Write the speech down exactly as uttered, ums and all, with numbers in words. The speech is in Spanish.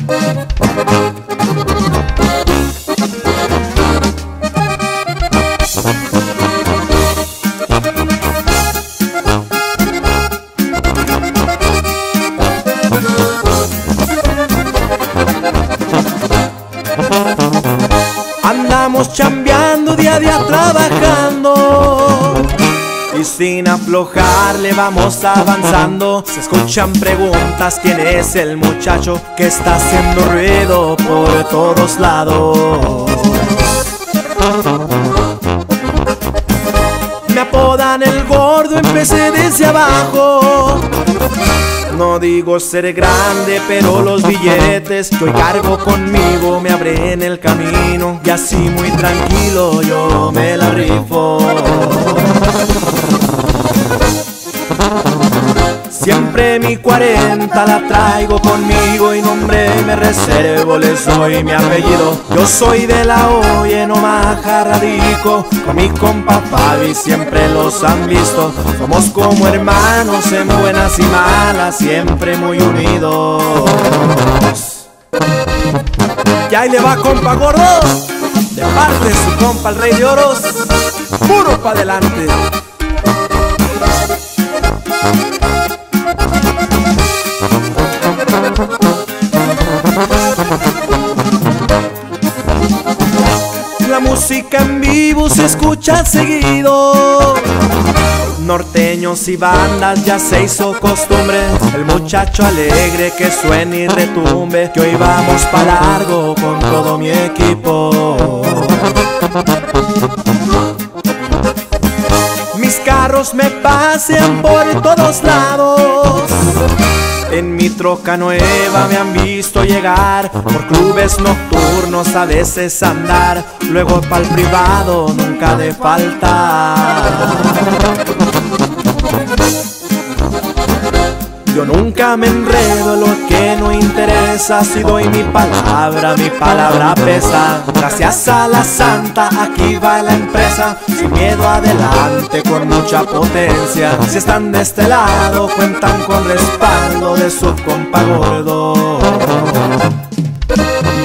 Andamos chambeando, día a día trabajando y sin aflojarle vamos avanzando. Se escuchan preguntas, ¿quién es el muchacho que está haciendo ruido por todos lados? Me apodan el gordo, empecé desde abajo. No digo ser grande, pero los billetes que hoy cargo conmigo me abren el camino, y así muy tranquilo yo me la rifo. Siempre mi cuarenta la traigo conmigo y nombre me reservo, les doy mi apellido. Yo soy de la O y en Omaha radico, con mi compa Fabi siempre los han visto. Somos como hermanos en buenas y malas, siempre muy unidos. Y ahí le va, compa gordo, de parte de su compa el Rey de Oros, puro pa' adelante. La música en vivo se escucha seguido, norteños y bandas ya se hizo costumbre. El muchacho alegre que suene y retumbe, que hoy vamos pa' largo con todo mi equipo. Mis carros me pasean por todos lados, en mi troca nueva me han visto llegar, por clubes nocturnos a veces andar, luego pa'l privado nunca de faltar. Yo nunca me enredo en lo que no interesa, si doy mi palabra, mi palabra pesa. Gracias a la santa, aquí va la empresa, sin miedo adelante, con mucha potencia. Si están de este lado, cuentan con respaldo de su compa gordo.